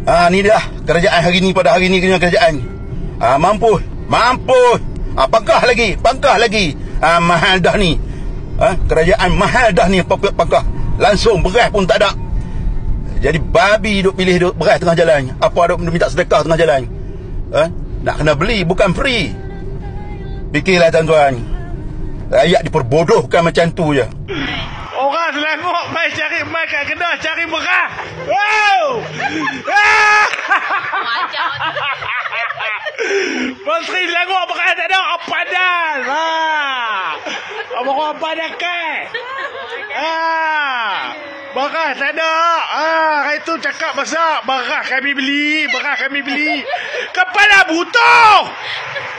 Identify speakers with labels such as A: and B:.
A: Ni dah kerajaan hari ni pada hari ni kena kerajaan. Mampu. Pangkah lagi. Mahal dah ni. Kerajaan mahal dah ni pangkah. Langsung beras pun tak ada. Jadi babi duk pilih duk beras tengah jalan. Apa duk minta sedekah tengah jalan. Nak kena beli bukan free. Fikirlah tuan-tuan. Rakyat diperbodohkan macam tu je.
B: Orang Selangor mai cari mai kat Kedah cari beras. Wow! Menteri Selangor beras tak ada, apa dah? Abang apa dah kan? Beras tak ada. Hari tu cakap masak beras kami beli. Kepala butuh.